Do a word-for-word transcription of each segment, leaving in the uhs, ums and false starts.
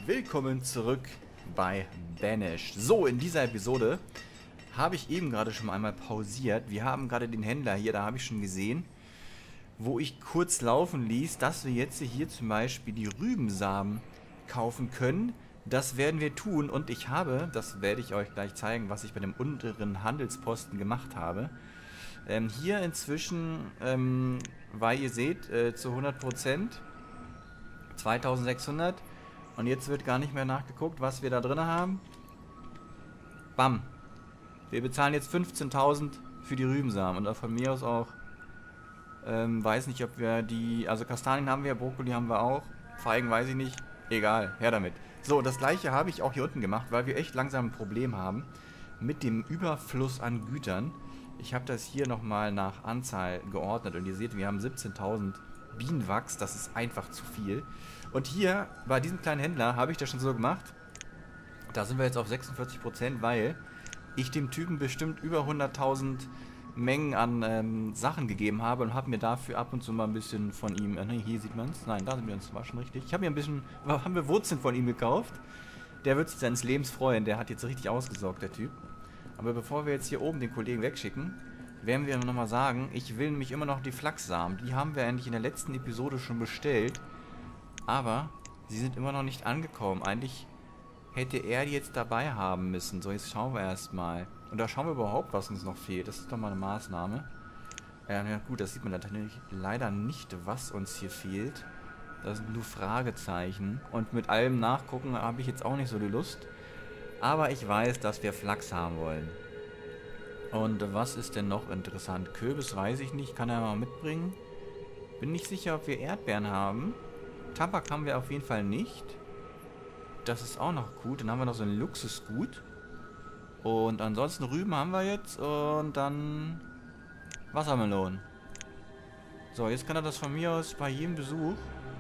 Willkommen zurück bei Banish. So, in dieser Episode habe ich eben gerade schon einmal pausiert. Wir haben gerade den Händler hier, da habe ich schon gesehen, wo ich kurz laufen ließ, dass wir jetzt hier zum Beispiel die Rübensamen kaufen können. Das werden wir tun und ich habe, das werde ich euch gleich zeigen, was ich bei dem unteren Handelsposten gemacht habe. Ähm, hier inzwischen, ähm, weil ihr seht, äh, zu hundert Prozent zweitausendsechshundert und jetzt wird gar nicht mehr nachgeguckt, was wir da drin haben. Bam! Wir bezahlen jetzt fünfzehntausend für die Rübensamen und von mir aus auch, ähm, weiß nicht, ob wir die, also Kastanien haben wir, Brokkoli haben wir auch, Feigen weiß ich nicht, egal, her damit. So, das gleiche habe ich auch hier unten gemacht, weil wir echt langsam ein Problem haben mit dem Überfluss an Gütern. Ich habe das hier nochmal nach Anzahl geordnet und ihr seht, wir haben siebzehntausend Bienenwachs, das ist einfach zu viel. Und hier, bei diesem kleinen Händler, habe ich das schon so gemacht, da sind wir jetzt auf sechsundvierzig Prozent, weil ich dem Typen bestimmt über hunderttausend Mengen an ähm, Sachen gegeben habe und habe mir dafür ab und zu mal ein bisschen von ihm, äh, ne, hier sieht man es, nein, da sind wir uns, war schon richtig, ich habe mir ein bisschen, haben wir Wurzeln von ihm gekauft, der wird sich seines Lebens freuen, der hat jetzt richtig ausgesorgt, der Typ. Aber bevor wir jetzt hier oben den Kollegen wegschicken, werden wir nochmal sagen, ich will nämlich immer noch die Flachssamen, die haben wir eigentlich in der letzten Episode schon bestellt, aber sie sind immer noch nicht angekommen, eigentlich hätte er die jetzt dabei haben müssen. So, jetzt schauen wir erstmal. Und da schauen wir überhaupt, was uns noch fehlt. Das ist doch mal eine Maßnahme. Ja, ja gut, das sieht man natürlich leider nicht, was uns hier fehlt. Das sind nur Fragezeichen. Und mit allem Nachgucken habe ich jetzt auch nicht so die Lust. Aber ich weiß, dass wir Flachs haben wollen. Und was ist denn noch interessant? Kürbis weiß ich nicht. Kann er mal mitbringen? Bin nicht sicher, ob wir Erdbeeren haben. Tabak haben wir auf jeden Fall nicht. Das ist auch noch gut. Dann haben wir noch so ein Luxusgut. Und ansonsten Rüben haben wir jetzt. Und dann Wassermelonen. So, jetzt kann er das von mir aus bei jedem Besuch.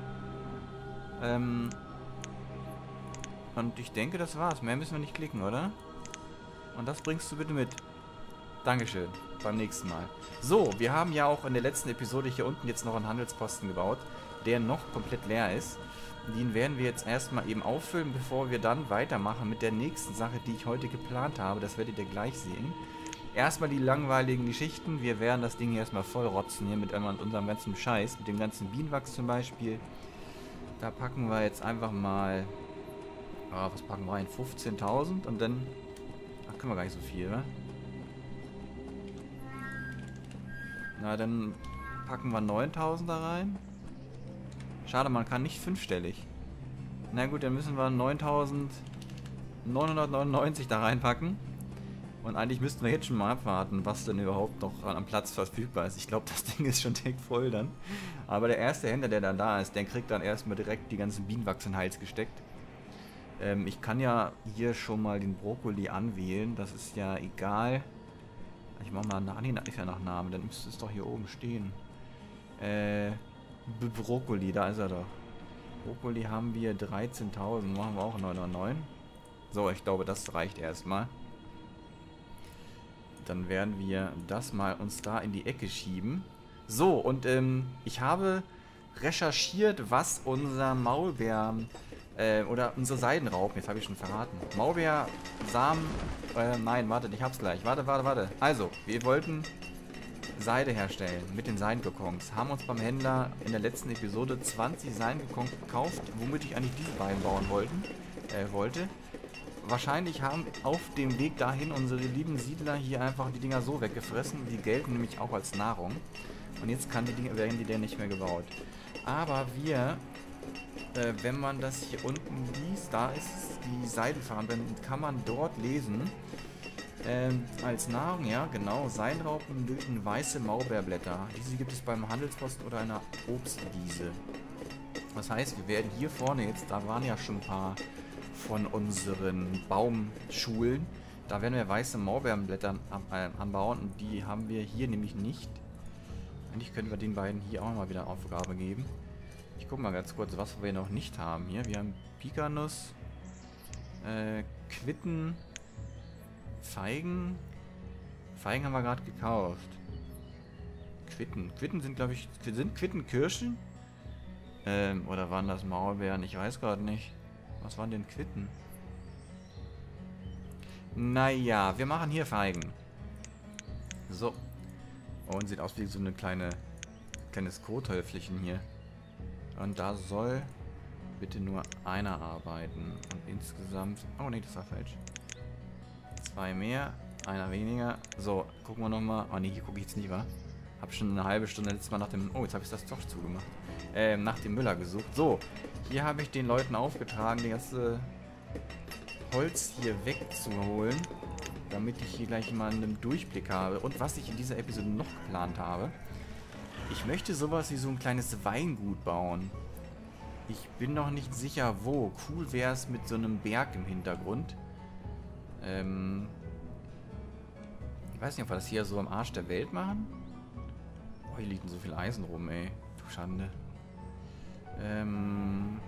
Ähm. Und ich denke, das war's. Mehr müssen wir nicht klicken, oder? Und das bringst du bitte mit. Dankeschön. Beim nächsten Mal. So, wir haben ja auch in der letzten Episode hier unten jetzt noch einen Handelsposten gebaut, der noch komplett leer ist. Den werden wir jetzt erstmal eben auffüllen, bevor wir dann weitermachen mit der nächsten Sache, die ich heute geplant habe. Das werdet ihr gleich sehen. Erstmal die langweiligen Geschichten. Wir werden das Ding hier erstmal voll rotzen hier mit unserem ganzen Scheiß, mit dem ganzen Bienenwachs zum Beispiel. Da packen wir jetzt einfach mal, oh, was packen wir rein? fünfzehntausend und dann, ach, können wir gar nicht so viel, ne? Na, dann packen wir neuntausend da rein. Schade, man kann nicht fünfstellig. Na gut, dann müssen wir neuntausendneunhundertneunundneunzig da reinpacken. Und eigentlich müssten wir jetzt schon mal abwarten, was denn überhaupt noch am Platz verfügbar ist. Ich glaube, das Ding ist schon dick voll dann. Aber der erste Händler, der dann da ist, der kriegt dann erstmal direkt die ganzen Bienenwachs in den Hals gesteckt. Ähm, ich kann ja hier schon mal den Brokkoli anwählen. Das ist ja egal. Ich mach mal, ah, nee, das ist ja nach Namen. Dann müsste es doch hier oben stehen. Äh... Brokkoli, da ist er doch. Brokkoli haben wir dreizehntausend, machen wir auch neunhundertneun. So, ich glaube, das reicht erstmal. Dann werden wir das mal uns da in die Ecke schieben. So, und ähm, ich habe recherchiert, was unser Maulbeer äh, oder unsere Seidenraupen, jetzt habe ich schon verraten. Maulbeersamen, äh, nein, wartet, ich hab's gleich. Warte, warte, warte. Also, wir wollten Seide herstellen mit den Seidenkokons. Haben uns beim Händler in der letzten Episode zwanzig Seidenkokons gekauft, womit ich eigentlich diese beiden bauen wollten, äh, wollte. Wahrscheinlich haben auf dem Weg dahin unsere lieben Siedler hier einfach die Dinger so weggefressen. Die gelten nämlich auch als Nahrung. Und jetzt kann die Dinger, werden die denn nicht mehr gebaut. Aber wir, äh, wenn man das hier unten liest, da ist die Seidenfarbe, dann kann man dort lesen, Ähm, als Nahrung, ja, genau, Seidenraupen bilden weiße Maulbeerblätter. Diese gibt es beim Handelsposten oder einer Obstwiese. Das heißt, wir werden hier vorne jetzt, da waren ja schon ein paar von unseren Baumschulen, da werden wir weiße Maulbeerblätter äh, anbauen und die haben wir hier nämlich nicht. Eigentlich können wir den beiden hier auch mal wieder Aufgabe geben. Ich gucke mal ganz kurz, was wir noch nicht haben hier. Wir haben Pikanuss, äh, Quitten, Feigen. Feigen haben wir gerade gekauft. Quitten. Quitten sind, glaube ich, sind Quitten Kirschen? Ähm, oder waren das Maulbeeren? Ich weiß gerade nicht. Was waren denn Quitten? Naja, wir machen hier Feigen. So. Und sieht aus wie so eine kleine kleines Kothäufchen hier. Und da soll bitte nur einer arbeiten. Und insgesamt... Oh ne, das war falsch. Zwei mehr, einer weniger. So, gucken wir nochmal. Oh ne, hier gucke ich jetzt nicht, wa? Hab schon eine halbe Stunde letztes Mal nach dem... Oh, jetzt habe ich das doch zugemacht. Ähm, nach dem Müller gesucht. So, hier habe ich den Leuten aufgetragen, das ganze Holz hier wegzuholen, damit ich hier gleich mal einen Durchblick habe. Und was ich in dieser Episode noch geplant habe, ich möchte sowas wie so ein kleines Weingut bauen. Ich bin noch nicht sicher, wo. Cool wäre es mit so einem Berg im Hintergrund. Ähm... Ich weiß nicht, ob wir das hier so am Arsch der Welt machen. Oh, hier liegt denn so viel Eisen rum, ey. Du Schande. Ähm...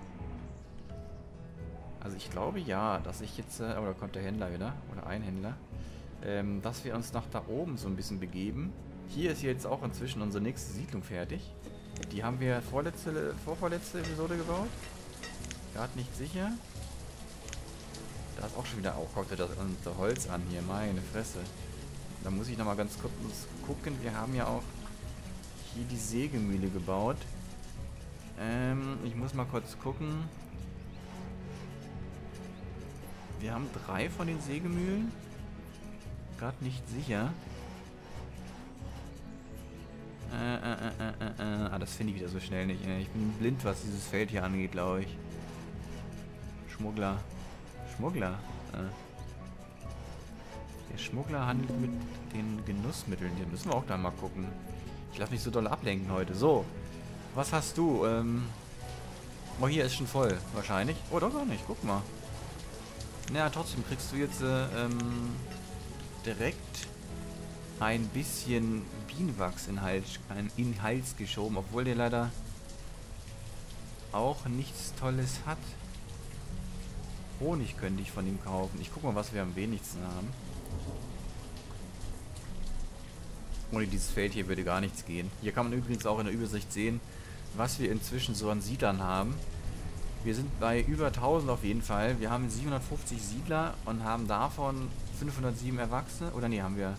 Also ich glaube ja, dass ich jetzt... Äh, oh, da kommt der Händler wieder. Oder ein Händler. Ähm, dass wir uns nach da oben so ein bisschen begeben. Hier ist jetzt auch inzwischen unsere nächste Siedlung fertig. Die haben wir vorletzte, vorvorletzte Episode gebaut. Gerade nicht sicher. Da ist auch schon wieder... Oh, guckt das unser Holz an hier. Meine Fresse. Da muss ich nochmal ganz kurz gucken. Wir haben ja auch hier die Sägemühle gebaut. Ähm, ich muss mal kurz gucken. Wir haben drei von den Sägemühlen. Gerade nicht sicher. Äh, äh, äh, äh, äh. Ah, das finde ich wieder so schnell nicht. Ich bin blind, was dieses Feld hier angeht, glaube ich. Schmuggler. Schmuggler. Äh. Der Schmuggler handelt mit den Genussmitteln. Hier müssen wir auch dann mal gucken. Ich lasse mich so doll ablenken heute. So. Was hast du? Ähm. Oh, hier ist schon voll. Wahrscheinlich. Oh, doch gar nicht. Guck mal. Naja, trotzdem kriegst du jetzt äh, ähm, direkt ein bisschen Bienenwachs in Hals, in den Hals geschoben, obwohl der leider auch nichts Tolles hat. Honig könnte ich von ihm kaufen. Ich guck mal, was wir am wenigsten haben. Ohne dieses Feld hier würde gar nichts gehen. Hier kann man übrigens auch in der Übersicht sehen, was wir inzwischen so an Siedlern haben. Wir sind bei über tausend auf jeden Fall. Wir haben siebenhundertfünfzig Siedler und haben davon fünfhundertsieben Erwachsene. Oder nee, haben wir...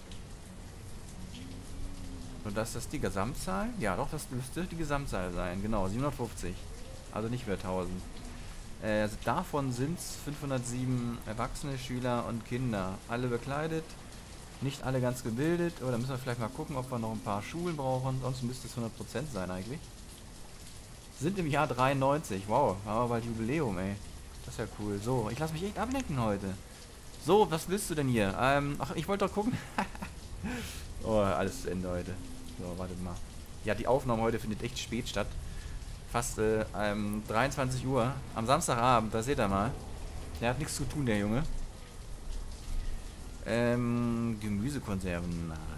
Und das ist die Gesamtzahl? Ja, doch, das müsste die Gesamtzahl sein. Genau, siebenhundertfünfzig. Also nicht über tausend. Äh, also davon sind es fünfhundertsieben Erwachsene, Schüler und Kinder. Alle bekleidet. Nicht alle ganz gebildet. Oder müssen wir vielleicht mal gucken, ob wir noch ein paar Schulen brauchen. Sonst müsste es hundert Prozent sein eigentlich. Sind im Jahr dreiundneunzig. Wow, haben wir bald Jubiläum, ey. Das ist ja cool. So, ich lasse mich echt ablenken heute. So, was willst du denn hier? Ähm, ach, ich wollte doch gucken. Oh, alles zu Ende heute. So, wartet mal. Ja, die Aufnahme heute findet echt spät statt. Fast äh, ähm, dreiundzwanzig Uhr. Am Samstagabend, da seht ihr mal. Der hat nichts zu tun, der Junge. Ähm, Gemüsekonserven, nein.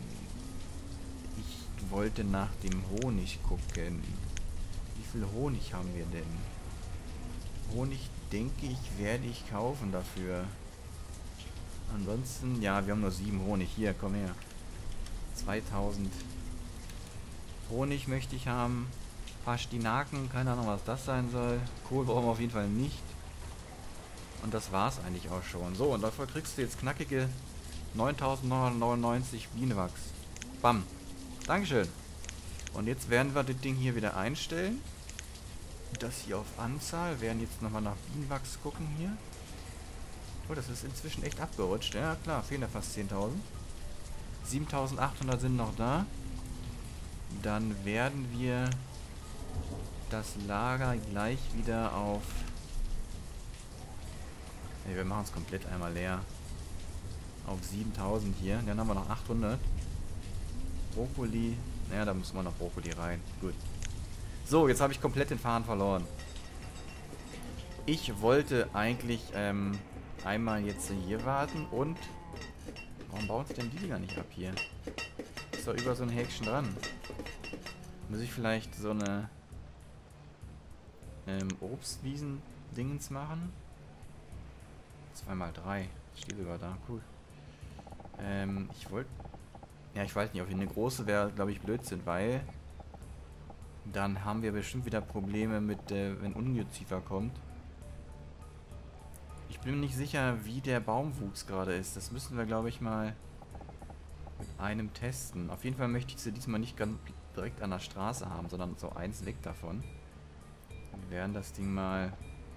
Ich wollte nach dem Honig gucken. Wie viel Honig haben wir denn? Honig, denke ich, werde ich kaufen dafür. Ansonsten, ja, wir haben nur sieben Honig. Hier, komm her. zweitausend Honig möchte ich haben. Pastinaken, keine Ahnung, was das sein soll. Kohl brauchen wir auf jeden Fall nicht. Und das war's eigentlich auch schon. So, und dafür kriegst du jetzt knackige neuntausendneunhundertneunundneunzig Bienenwachs. Bam. Dankeschön. Und jetzt werden wir das Ding hier wieder einstellen. Das hier auf Anzahl. Wir werden jetzt nochmal nach Bienenwachs gucken hier. Oh, das ist inzwischen echt abgerutscht. Ja, klar, fehlen da fast zehntausend. siebentausendachthundert sind noch da. Dann werden wir das Lager gleich wieder auf... Ne, wir machen es komplett einmal leer. Auf siebentausend hier. Dann haben wir noch achthundert. Brokkoli. Naja, da muss man noch Brokkoli rein. Gut. So, jetzt habe ich komplett den Faden verloren. Ich wollte eigentlich ähm, einmal jetzt hier warten und... Warum baut sich denn die Dinger nicht ab hier? Ist doch über so ein Häkchen dran. Muss ich vielleicht so eine ähm, Obstwiesen-Dingens machen? zwei mal drei. Steht sogar da. Cool. Ähm, ich wollte... Ja, ich weiß nicht, ob hier eine große wäre, glaube ich, Blödsinn, weil... Dann haben wir bestimmt wieder Probleme mit, äh, wenn Ungeziefer kommt. Ich bin mir nicht sicher, wie der Baumwuchs gerade ist. Das müssen wir, glaube ich, mal mit einem testen. Auf jeden Fall möchte ich sie diesmal nicht ganz direkt an der Straße haben, sondern so eins weg davon. Wir werden das Ding mal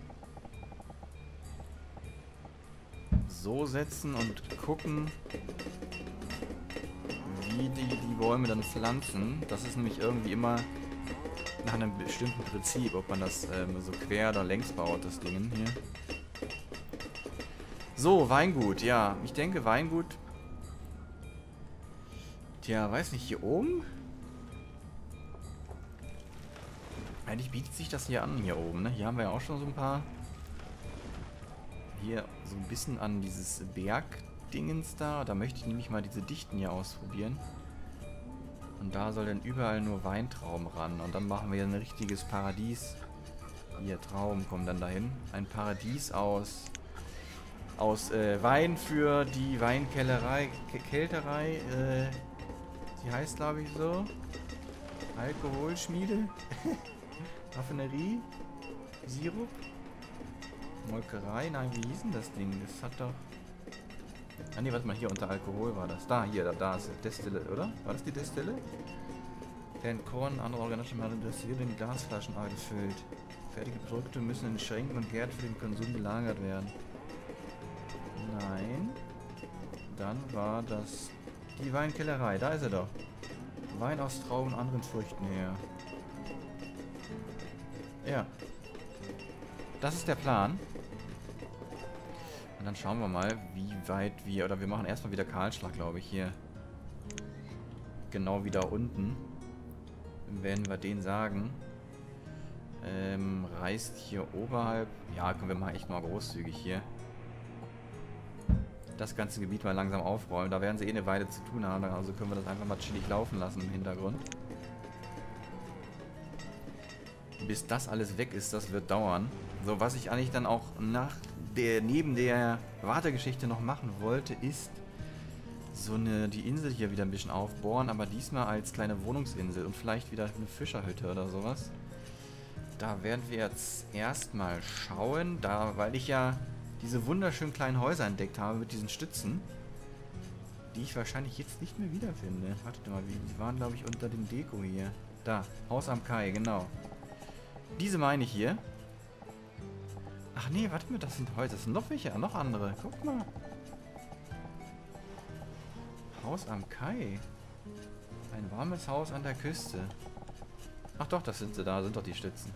so setzen und gucken, wie die, die Bäume dann pflanzen. Das ist nämlich irgendwie immer nach einem bestimmten Prinzip, ob man das ähm, so quer oder längs baut, das Ding hier. So, Weingut, ja. Ich denke Weingut. Tja, weiß nicht, hier oben? Eigentlich bietet sich das hier an, hier oben, ne? Hier haben wir ja auch schon so ein paar. Hier so ein bisschen an dieses Bergdingens da. Da möchte ich nämlich mal diese Dichten hier ausprobieren. Und da soll dann überall nur Weintrauben ran. Und dann machen wir ein richtiges Paradies. Hier, Trauben kommen dann dahin. Ein Paradies aus... Aus äh, Wein für die Weinkellerei, K Kälterei, äh, die heißt glaube ich so. Alkoholschmiede, Raffinerie, Sirup, Molkerei, nein, wie hieß denn das Ding? Das hat doch... Ah ne, warte mal, hier unter Alkohol war das. Da, hier, da, da ist Destille, oder? War das die Destille? Werden Korn, andere organische Materialien destilliert in Glasflaschen gefüllt. Fertige Produkte müssen in Schränken und Gärten für den Konsum gelagert werden. Nein. Dann war das die Weinkellerei. Da ist er doch. Wein aus Trauben und anderen Früchten her. Ja. Das ist der Plan. Und dann schauen wir mal, wie weit wir... Oder wir machen erstmal wieder Kahlschlag, glaube ich, hier. Genau wie da unten. Dann werden wir den sagen. Ähm, reißt hier oberhalb... Ja, können wir mal echt mal großzügig hier. Das ganze Gebiet mal langsam aufräumen. Da werden sie eh eine Weile zu tun haben. Also können wir das einfach mal chillig laufen lassen im Hintergrund. Bis das alles weg ist, das wird dauern. So, was ich eigentlich dann auch nach der, neben der Wartegeschichte noch machen wollte, ist so eine, die Insel hier wieder ein bisschen aufbohren, aber diesmal als kleine Wohnungsinsel und vielleicht wieder eine Fischerhütte oder sowas. Da werden wir jetzt erstmal schauen, da, weil ich ja diese wunderschönen kleinen Häuser entdeckt habe mit diesen Stützen, die ich wahrscheinlich jetzt nicht mehr wiederfinde. Wartet mal, die waren glaube ich unter dem Deko hier. Da, Haus am Kai, genau. Diese meine ich hier. Ach nee, warte mal, das sind Häuser, das sind noch welche, noch andere. Guck mal. Haus am Kai. Ein warmes Haus an der Küste. Ach doch, das sind sie da, sind doch die Stützen.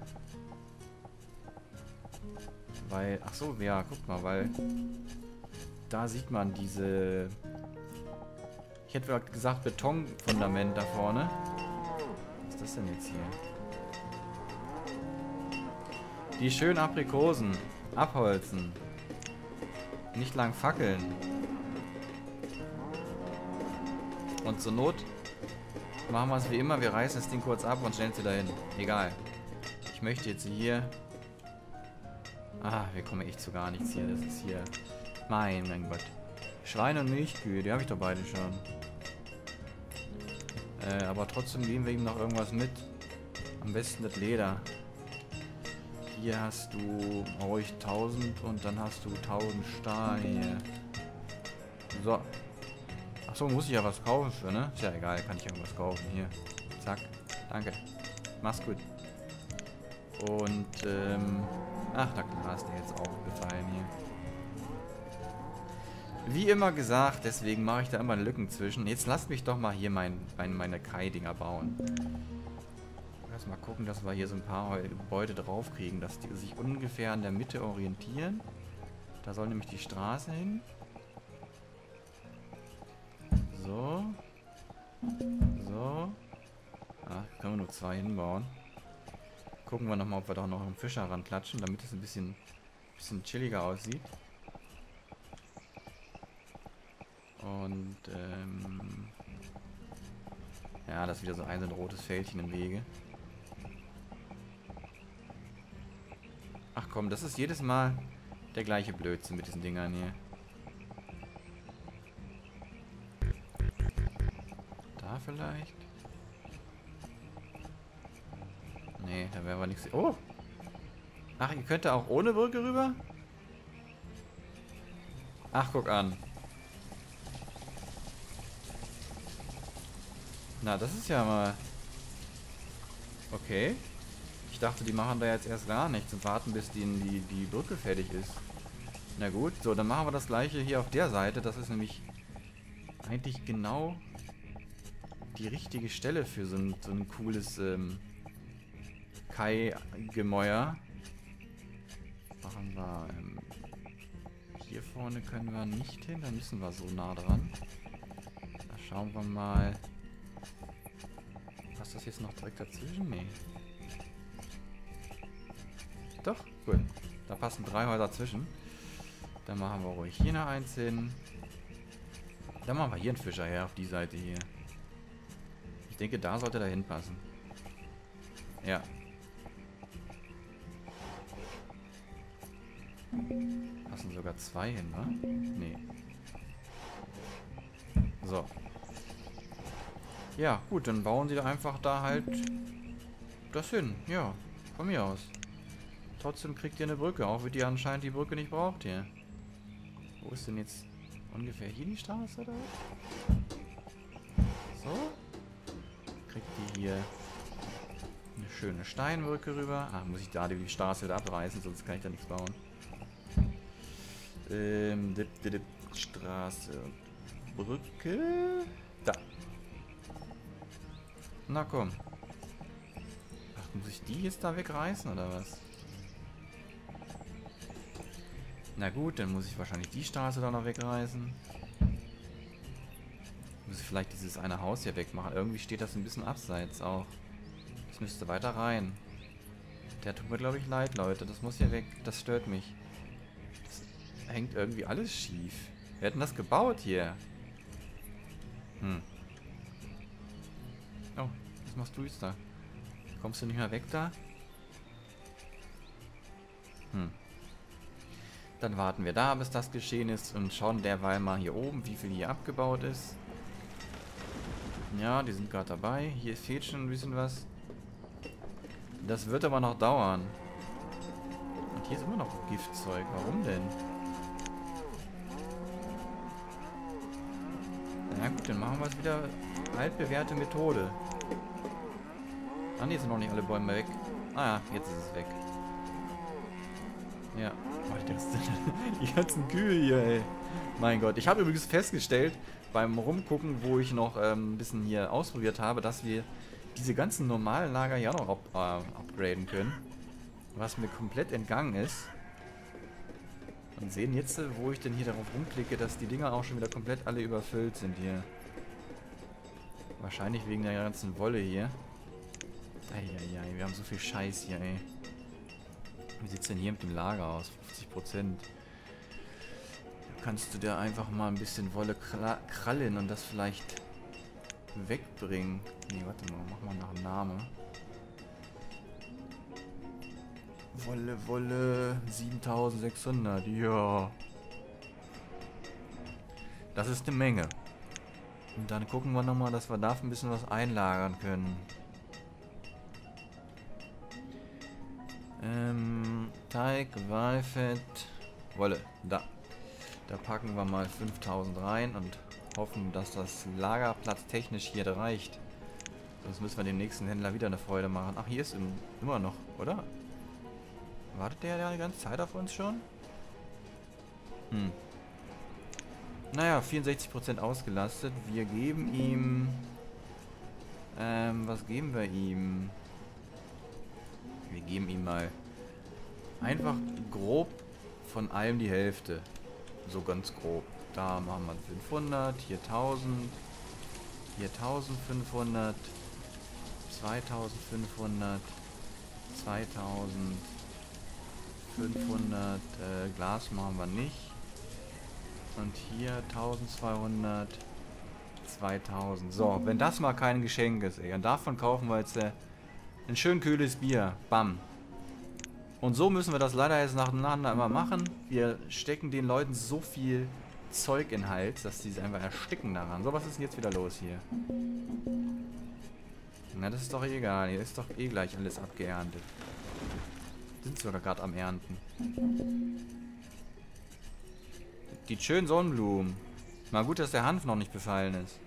Weil, ach so, ja, guck mal, weil da sieht man diese, ich hätte gesagt Betonfundament da vorne. Was ist das denn jetzt hier? Die schönen Aprikosen abholzen. Nicht lang fackeln. Und zur Not machen wir es wie immer, wir reißen das Ding kurz ab und stellen es wieder hin. Egal. Ich möchte jetzt hier... Ah, wir kommen echt zu gar nichts hier. Das ist hier... Mein, mein Gott. Schweine und Milchkühe, die habe ich doch beide schon. Äh, aber trotzdem geben wir ihm noch irgendwas mit. Am besten das Leder. Hier hast du ruhig tausend und dann hast du tausend Stahl hier. So. Achso, muss ich ja was kaufen für, ne? Ist ja egal, kann ich irgendwas kaufen. Hier. Zack. Danke. Mach's gut. Und, ähm... Ach, na klar, ist der jetzt auch gefallen hier. Wie immer gesagt, deswegen mache ich da immer Lücken zwischen. Jetzt lasst mich doch mal hier mein, mein, meine Kai-Dinger bauen. Erstmal gucken, dass wir hier so ein paar Gebäude drauf kriegen, dass die sich ungefähr an der Mitte orientieren. Da soll nämlich die Straße hin. So. So. Ach, können wir nur zwei hinbauen. Gucken wir nochmal, ob wir da noch einen Fischer ranklatschen, damit es ein bisschen, bisschen chilliger aussieht. Und, ähm... ja, das ist wieder so ein, so ein rotes Fältchen im Wege. Ach komm, das ist jedes Mal der gleiche Blödsinn mit diesen Dingern hier. Da vielleicht? Nee, da werden wir nichts... Oh! Ach, ihr könnt da auch ohne Brücke rüber? Ach, guck an. Na, das ist ja mal... Okay. Ich dachte, die machen da jetzt erst gar nichts und warten, bis die, die, die Brücke fertig ist. Na gut, so, dann machen wir das gleiche hier auf der Seite. Das ist nämlich eigentlich genau die richtige Stelle für so ein, so ein cooles ähm, Kai-Gemäuer. Machen wir... Ähm, hier vorne können wir nicht hin, da müssen wir so nah dran. Da schauen wir mal... Passt das jetzt noch direkt dazwischen? Nee. Doch, gut. Da passen drei Häuser zwischen. Dann machen wir ruhig hier noch eins hin. Dann machen wir hier einen Fischer her, auf die Seite hier. Ich denke, da sollte er hinpassen. Ja. Passen sogar zwei hin, wa? Nee. So. Ja, gut, dann bauen sie da einfach da halt das hin. Ja, von mir aus. Trotzdem kriegt ihr eine Brücke, auch wenn ihr anscheinend die Brücke nicht braucht hier. Wo ist denn jetzt ungefähr hier die Straße oder? So. Kriegt die hier eine schöne Steinbrücke rüber. Ah, muss ich da die Straße wieder abreißen, sonst kann ich da nichts bauen. Ähm, dip, dip, dip, Straße. Brücke. Da. Na komm. Ach, muss ich die jetzt da wegreißen oder was? Na gut, dann muss ich wahrscheinlich die Straße da noch wegreißen. Muss ich vielleicht dieses eine Haus hier wegmachen. Irgendwie steht das ein bisschen abseits auch. Das müsste weiter rein. Der tut mir, glaube ich, leid, Leute. Das muss hier weg. Das stört mich. Das hängt irgendwie alles schief. Wer hat denn das gebaut hier? Hm. Oh, was machst du jetzt da? Kommst du nicht mehr weg da? Hm. Dann warten wir da, bis das geschehen ist und schauen derweil mal hier oben, wie viel hier abgebaut ist. Ja, die sind gerade dabei. Hier fehlt schon ein bisschen was. Das wird aber noch dauern. Und hier ist immer noch Giftzeug. Warum denn? Na gut, dann machen wir es wieder altbewährte Methode. Ah ne, sind noch nicht alle Bäume weg. Ah ja, jetzt ist es weg. Ja. Oh, das sind die ganzen Kühe hier, ey. Mein Gott. Ich habe übrigens festgestellt, beim Rumgucken, wo ich noch ähm, ein bisschen hier ausprobiert habe, dass wir diese ganzen normalen Lager ja noch up, äh, upgraden können. Was mir komplett entgangen ist. Und sehen jetzt, wo ich denn hier darauf rumklicke, dass die Dinger auch schon wieder komplett alle überfüllt sind hier. Wahrscheinlich wegen der ganzen Wolle hier. Eieiei, wir haben so viel Scheiß hier, ey. Wie sieht es denn hier mit dem Lager aus? fünfzig Prozent. Kannst du da einfach mal ein bisschen Wolle krallen und das vielleicht wegbringen? Nee, warte mal, mach mal nach dem Namen. Wolle, Wolle, siebentausendsechshundert, ja. Das ist eine Menge. Und dann gucken wir nochmal, dass wir dafür ein bisschen was einlagern können. Ähm, Teig, Walfett, Wolle, da. Da packen wir mal fünftausend rein und hoffen, dass das Lagerplatz technisch hier reicht. Sonst müssen wir dem nächsten Händler wieder eine Freude machen. Ach, hier ist im, immer noch, oder? Wartet der ja die ganze Zeit auf uns schon? Hm. Naja, vierundsechzig Prozent ausgelastet. Wir geben ihm... Ähm, was geben wir ihm? Wir geben ihm mal einfach grob von allem die Hälfte. So ganz grob. Da machen wir fünfhundert, hier tausend, hier eintausendfünfhundert, zweitausendfünfhundert, zweitausendfünfhundert, äh, Glas machen wir nicht. Und hier eintausendzweihundert, zweitausend. So, wenn das mal kein Geschenk ist, ey. Und davon kaufen wir jetzt äh, ein schön kühles Bier. Bam. Und so müssen wir das leider jetzt nacheinander immer machen. Wir stecken den Leuten so viel Zeug in den Hals, dass sie es einfach ersticken daran. So, was ist denn jetzt wieder los hier? Na, das ist doch egal. Hier ist doch eh gleich alles abgeerntet. Sind sogar gerade am Ernten. Die schönen Sonnenblumen. Mal gut, dass der Hanf noch nicht befallen ist.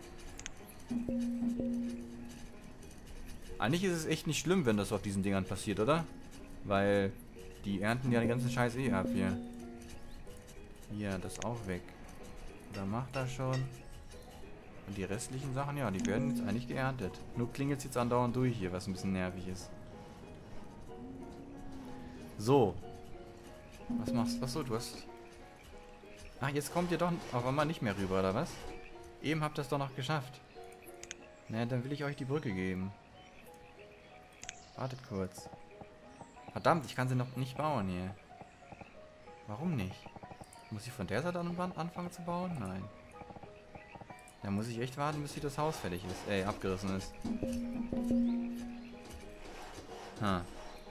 Eigentlich ist es echt nicht schlimm, wenn das auf diesen Dingern passiert, oder? Weil die ernten ja den ganzen Scheiß eh ab hier. Hier, das auch weg. Da macht er schon. Und die restlichen Sachen, ja, die werden jetzt eigentlich geerntet. Nur klingelt es jetzt andauernd durch hier, was ein bisschen nervig ist. So. Was machst du? Achso, du hast... Ach, jetzt kommt ihr doch auf einmal nicht mehr rüber, oder was? Eben habt ihr es doch noch geschafft. Na, dann will ich euch die Brücke geben. Wartet kurz. Verdammt, ich kann sie noch nicht bauen hier. Warum nicht? Muss ich von der Seite an anfangen zu bauen? Nein. Da muss ich echt warten, bis hier das Haus fertig ist. Ey, abgerissen ist. Ha.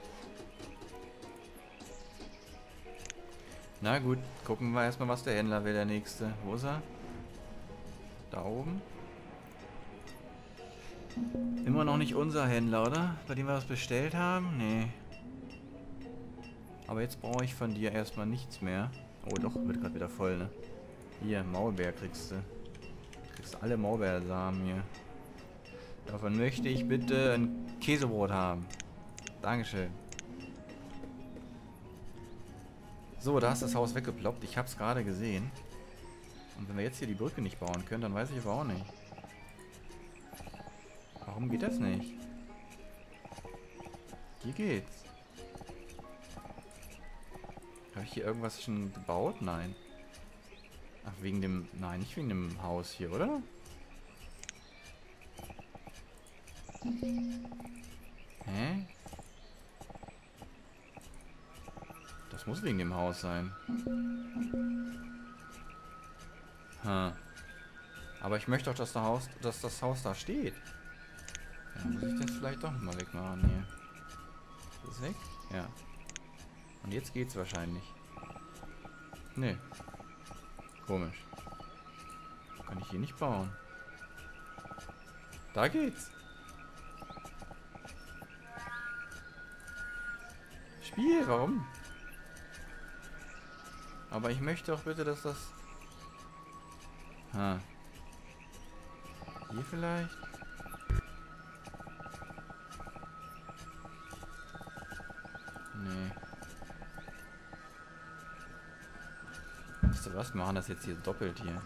Na gut, gucken wir erstmal, was der Händler will, der nächste. Wo ist er? Da oben. Immer noch nicht unser Händler, oder? Bei dem wir was bestellt haben? Nee. Aber jetzt brauche ich von dir erstmal nichts mehr. Oh doch, wird gerade wieder voll, ne? Hier, Maulbeer kriegst du. Kriegst du alle Maulbeersamen hier. Davon möchte ich bitte ein Käsebrot haben. Dankeschön. So, da ist das Haus weggeploppt. Ich hab's gerade gesehen. Und wenn wir jetzt hier die Brücke nicht bauen können, dann weiß ich aber auch nicht. Warum geht das nicht? Hier geht's. Habe ich hier irgendwas schon gebaut? Nein. Ach, wegen dem... Nein, nicht wegen dem Haus hier, oder? Hä? Das muss wegen dem Haus sein. Hm. Aber ich möchte doch, dass, der Haus, dass das Haus da steht. Ja, muss ich das vielleicht doch mal wegmachen hier. Ist das weg? Ja. Und jetzt geht's wahrscheinlich. Nee. Komisch. Kann ich hier nicht bauen. Da geht's. Spiel, warum? Aber ich möchte auch bitte, dass das... Ha. Hier vielleicht? Nee. Wisst ihr was? Wir machen das jetzt hier doppelt hier.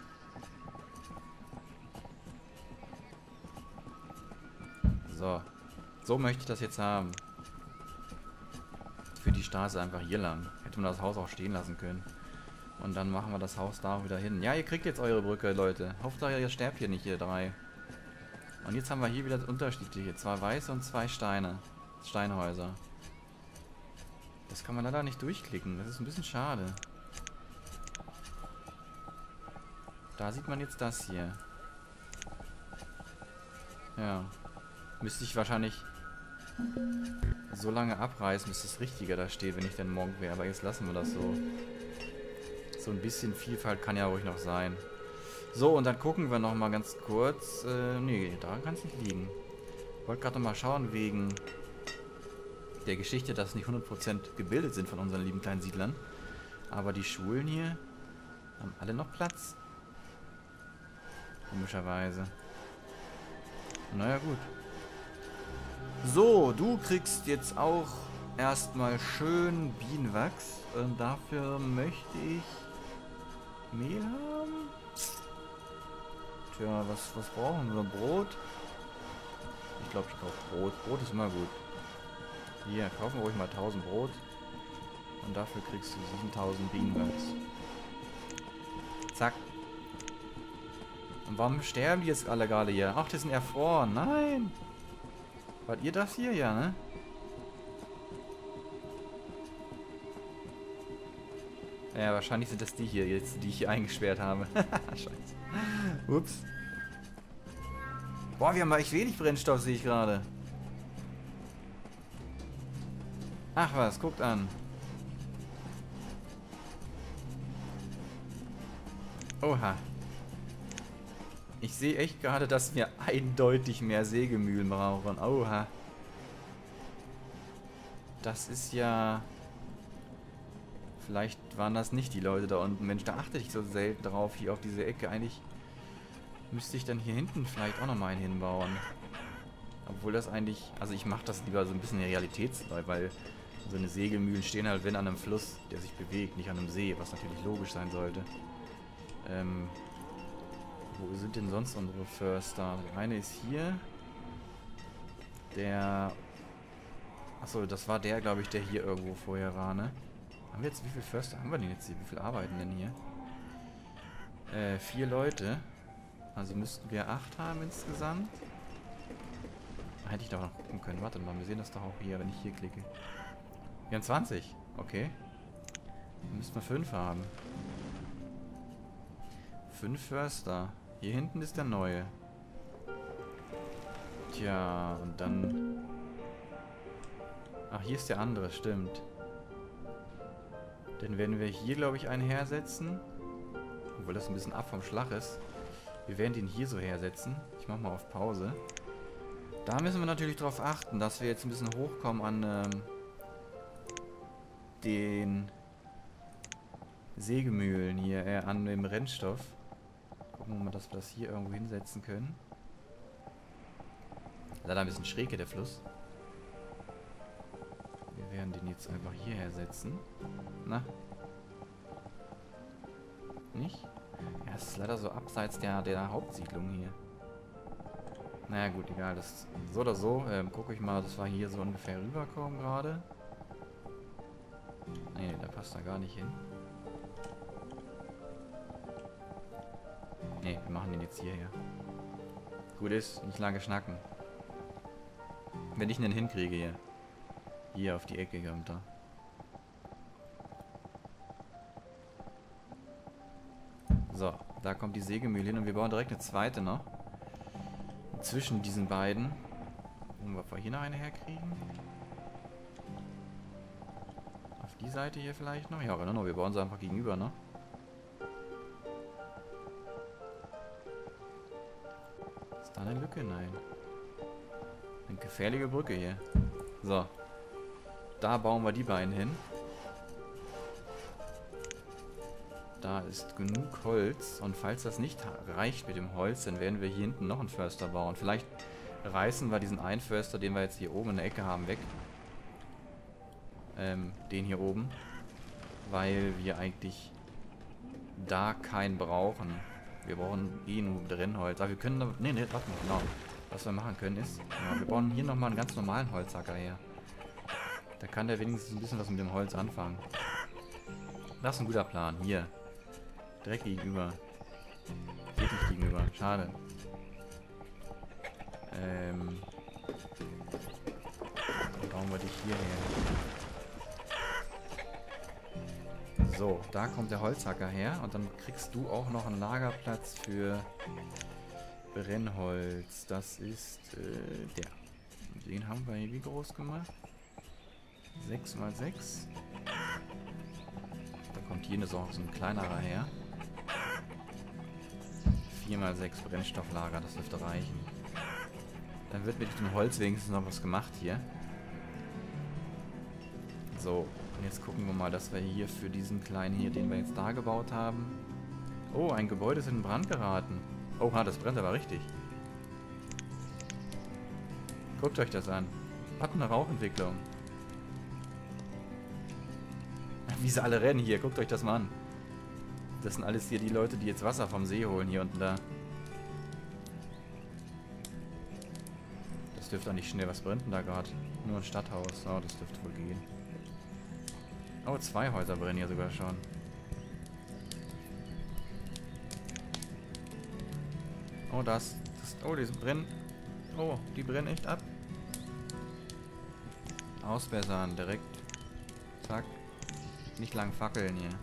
So. So möchte ich das jetzt haben. Für die Straße einfach hier lang. Hätte man das Haus auch stehen lassen können. Und dann machen wir das Haus da wieder hin. Ja, ihr kriegt jetzt eure Brücke, Leute. Hauptsache, ihr sterbt hier nicht, ihr drei. Und jetzt haben wir hier wieder unterschiedliche. Zwei weiße und zwei Steine. Steinhäuser. Das kann man leider nicht durchklicken. Das ist ein bisschen schade. Da sieht man jetzt das hier. Ja. Müsste ich wahrscheinlich so lange abreißen, bis das Richtige da steht, wenn ich dann morgen wäre. Aber jetzt lassen wir das so. So ein bisschen Vielfalt kann ja ruhig noch sein. So, und dann gucken wir noch mal ganz kurz. Äh, nee, da kann es nicht liegen. Ich wollte gerade noch mal schauen, wegen der Geschichte, dass nicht hundert Prozent gebildet sind von unseren lieben kleinen Siedlern. Aber die Schulen hier haben alle noch Platz. Komischerweise. Naja, gut. So, du kriegst jetzt auch erstmal schön Bienenwachs. Und dafür möchte ich Mehl haben. Tja, was, was brauchen wir? Brot? Ich glaube, ich kaufe Brot. Brot ist immer gut. Hier, kaufen wir ruhig mal tausend Brot. Und dafür kriegst du siebentausend Bienenwachs. Zack. Und warum sterben die jetzt alle gerade hier? Ach, die sind erfroren. Nein! Wart ihr das hier? Ja, ne? Ja, wahrscheinlich sind das die hier jetzt, die ich hier eingesperrt habe. Scheiße. Ups. Boah, wir haben echt wenig Brennstoff, sehe ich gerade. Ach was, guckt an. Oha. Ich sehe echt gerade, dass wir eindeutig mehr Sägemühlen brauchen. Oha. Das ist ja Vielleicht waren das nicht die Leute da unten. Mensch, da achte ich so selten drauf, hier auf diese Ecke. Eigentlich müsste ich dann hier hinten vielleicht auch nochmal einen hinbauen. Obwohl das eigentlich... Also ich mache das lieber so ein bisschen realitätsneu, weil so eine Segelmühlen stehen halt, wenn, an einem Fluss, der sich bewegt, nicht an einem See, was natürlich logisch sein sollte. Ähm... Wo sind denn sonst unsere Förster? Der eine ist hier. Der... Achso, das war der, glaube ich, der hier irgendwo vorher war, ne? Haben wir jetzt, wie viele Förster haben wir denn jetzt hier? Wie viele arbeiten denn hier? Äh, vier Leute. Also müssten wir acht haben insgesamt. Da hätte ich doch noch gucken können. Warte mal, wir sehen das doch auch hier, wenn ich hier klicke. Wir haben zwanzig. Okay. Dann müssten wir fünf haben. Fünf Förster. Hier hinten ist der neue. Tja, und dann... Ach, hier ist der andere, stimmt. Dann werden wir hier, glaube ich, einen hersetzen. Obwohl das ein bisschen ab vom Schlag ist. Wir werden den hier so hersetzen. Ich mache mal auf Pause. Da müssen wir natürlich darauf achten, dass wir jetzt ein bisschen hochkommen an ähm, den Sägemühlen hier, äh, an dem Brennstoff. Gucken wir mal, dass wir das hier irgendwo hinsetzen können. Leider ein bisschen schräg hier der Fluss. Wir werden den jetzt einfach hierher setzen. Na? Nicht? Ja, es ist leider so abseits der, der Hauptsiedlung hier. Naja gut, egal. Das, so oder so, ähm, gucke ich mal, dass wir hier so ungefähr rüberkommen gerade. Nee, nee, da passt da gar nicht hin. Nee, wir machen den jetzt hierher. Gut ist, nicht lange schnacken. Wenn ich ihn denn hinkriege hier. Hier auf die Ecke kommt er. So, da kommt die Sägemühle hin und wir bauen direkt eine zweite noch. Zwischen diesen beiden. Gucken wir, ob wir hier noch eine herkriegen. Auf die Seite hier vielleicht noch? Ja, genau, wir bauen sie einfach gegenüber, ne? Ist da eine Lücke? Nein. Eine gefährliche Brücke hier. So. Da bauen wir die beiden hin. Da ist genug Holz. Und falls das nicht reicht mit dem Holz, dann werden wir hier hinten noch einen Förster bauen. Vielleicht reißen wir diesen einen Förster, den wir jetzt hier oben in der Ecke haben, weg. Ähm, den hier oben. Weil wir eigentlich da keinen brauchen. Wir brauchen eh nur Brennholz. Aber wir können... Da, nee, nee, warte mal, genau. Was wir machen können ist... Ja, wir bauen hier nochmal einen ganz normalen Holzhacker her. Da kann der wenigstens ein bisschen was mit dem Holz anfangen. Das ist ein guter Plan. Hier. Direkt gegenüber. Geht nicht gegenüber. Schade. Ähm. Dann bauen wir dich hierher. So, da kommt der Holzhacker her. Und dann kriegst du auch noch einen Lagerplatz für Brennholz. Das ist äh, der. Den haben wir hier wie groß gemacht? sechs mal sechs. Da kommt hier so ein kleinerer her. vier mal sechs Brennstofflager, das dürfte reichen. Dann wird mit dem Holz wenigstens noch was gemacht hier. So, und jetzt gucken wir mal, dass wir hier für diesen kleinen hier, den wir jetzt da gebaut haben... Oh, ein Gebäude ist in Brand geraten. Oha, das brennt aber richtig. Guckt euch das an. Hat eine Rauchentwicklung. Wie sie alle rennen hier, guckt euch das mal an. Das sind alles hier die Leute, die jetzt Wasser vom See holen, hier unten da. Das dürfte auch nicht schnell. Was brennt denn da gerade? Nur ein Stadthaus. Oh, das dürfte wohl gehen. Oh, zwei Häuser brennen hier sogar schon. Oh, das. das oh, die brennen. Oh, die brennen echt ab. Ausbessern, direkt. Zack. Nicht lang fackeln hier.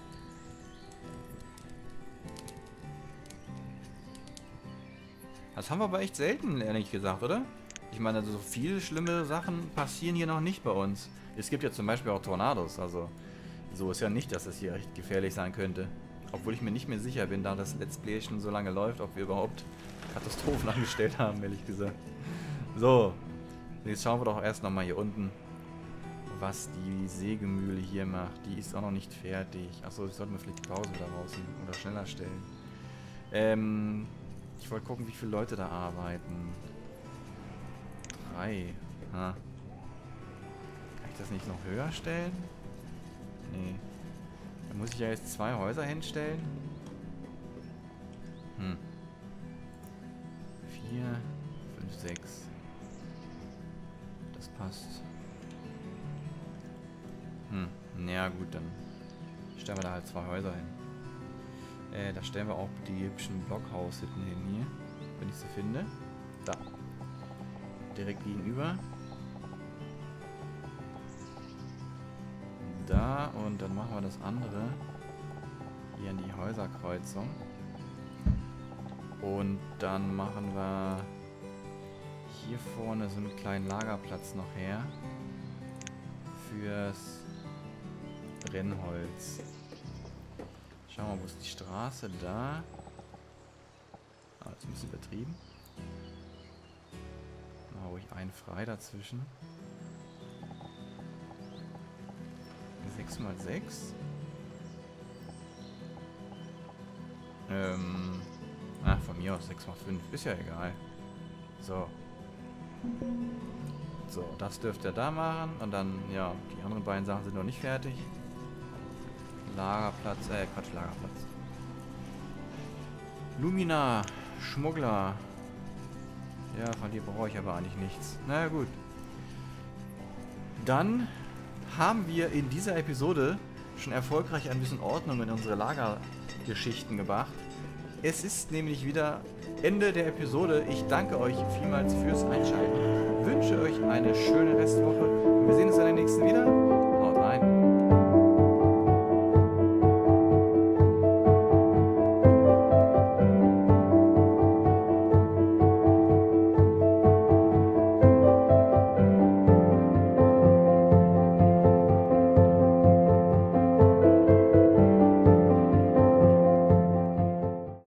Das haben wir aber echt selten, ehrlich gesagt, oder? Ich meine, also so viele schlimme Sachen passieren hier noch nicht bei uns. Es gibt ja zum Beispiel auch Tornados, also so ist ja nicht, dass es hier recht gefährlich sein könnte. Obwohl ich mir nicht mehr sicher bin, da das Let's Play schon so lange läuft, ob wir überhaupt Katastrophen angestellt haben, ehrlich gesagt. So, jetzt schauen wir doch erst nochmal hier unten, was die Sägemühle hier macht. Die ist auch noch nicht fertig. Achso, ich sollte mir vielleicht die Pause wieder rausnehmen oder schneller stellen. Ähm, ich wollte gucken, wie viele Leute da arbeiten. Drei. Ha. Kann ich das nicht noch höher stellen? Nee. Da muss ich ja jetzt zwei Häuser hinstellen. Hm. Vier, fünf, sechs. Das passt. Hm. Na gut, dann stellen wir da halt zwei Häuser hin. Äh, da stellen wir auch die hübschen Blockhaushütten hin hier. Wenn ich sie finde. Da. Direkt gegenüber. Da und dann machen wir das andere hier an die Häuserkreuzung. Und dann machen wir hier vorne so einen kleinen Lagerplatz noch her. Fürs Brennholz. Schauen wir mal, wo ist die Straße? Da. Ah, das ist ein bisschen übertrieben. Machen wir ruhig einen frei dazwischen. sechs mal sechs. Ähm. Ach, von mir aus sechs mal fünf. Ist ja egal. So. So, das dürft ihr da machen. Und dann, ja, die anderen beiden Sachen sind noch nicht fertig. Lagerplatz, äh, Quatsch, Lagerplatz. Lumina, Schmuggler. Ja, von dir brauche ich aber eigentlich nichts. Na gut. Dann haben wir in dieser Episode schon erfolgreich ein bisschen Ordnung in unsere Lagergeschichten gebracht. Es ist nämlich wieder Ende der Episode. Ich danke euch vielmals fürs Einschalten. Wünsche euch eine schöne Restwoche. Wir sehen uns in der nächsten wieder.